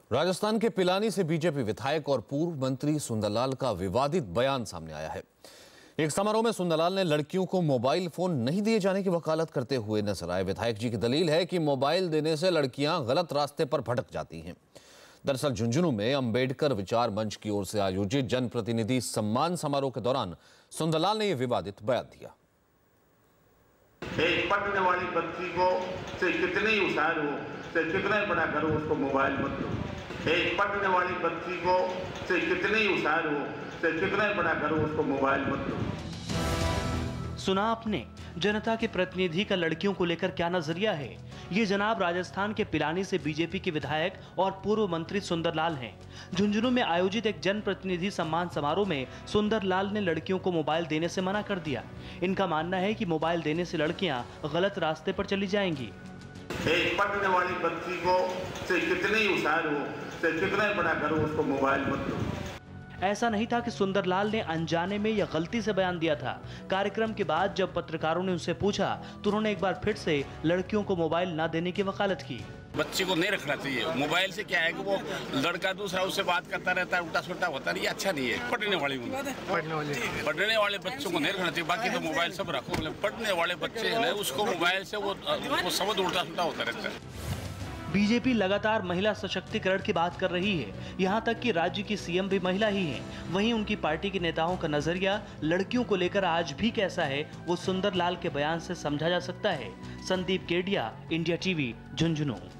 राजस्थान के पिलानी से बीजेपी विधायक और पूर्व मंत्री सुंदरलाल का विवादित बयान सामने आया है। एक समारोह में सुंदरलाल ने लड़कियों को मोबाइल फोन नहीं दिए जाने की वकालत करते हुए नजर आए। विधायक जी की दलील है कि मोबाइल देने से लड़कियां गलत रास्ते पर भटक जाती हैं। दरअसल झुंझुनू में अंबेडकर विचार मंच की ओर से आयोजित जनप्रतिनिधि सम्मान समारोह के दौरान सुंदरलाल ने यह विवादित बयान दिया। एक पढ़ने वाली बच्ची को से कितने ही होशियार हो, से कितना बड़ा करो, उसको मोबाइल मत दो। एक पढ़ने वाली बच्ची को से कितने ही होशियार हो, से कितना बड़ा करो, उसको मोबाइल मत दो। सुना आपने, जनता के प्रतिनिधि का लड़कियों को लेकर क्या नजरिया है। ये जनाब राजस्थान के पिलानी से बीजेपी के विधायक और पूर्व मंत्री सुंदरलाल हैं। झुंझुनू में आयोजित एक जनप्रतिनिधि सम्मान समारोह में सुंदरलाल ने लड़कियों को मोबाइल देने से मना कर दिया। इनका मानना है कि मोबाइल देने से लड़कियां गलत रास्ते पर चली जाएंगी। एक पढ़ने वाली बच्ची को से कितने ही होशियार हो, से कितना बड़ा करो, उसको मोबाइल मत दो। ऐसा नहीं था कि सुंदरलाल ने अनजाने में या गलती से बयान दिया था। कार्यक्रम के बाद जब पत्रकारों ने उनसे पूछा तो उन्होंने एक बार फिर से लड़कियों को मोबाइल ना देने की वकालत की। बच्ची को नहीं रखना चाहिए। मोबाइल से क्या है कि वो लड़का दूसरा उससे बात करता रहता है, उल्टा सुल्टा होता है, ये अच्छा नहीं है। पढ़ने वाले बच्चों को नहीं रखना चाहिए। बाकी तो मोबाइल सब रखो, पढ़ने वाले बच्चे हैं उसको मोबाइल से वो समझ उल्टा सुल्टा होता रहता है। बीजेपी लगातार महिला सशक्तिकरण की बात कर रही है। यहाँ तक कि राज्य की सीएम भी महिला ही हैं। वहीं उनकी पार्टी के नेताओं का नजरिया लड़कियों को लेकर आज भी कैसा है, वो सुंदरलाल के बयान से समझा जा सकता है। Sandeep Kedia, India TV, Jhunjhunu.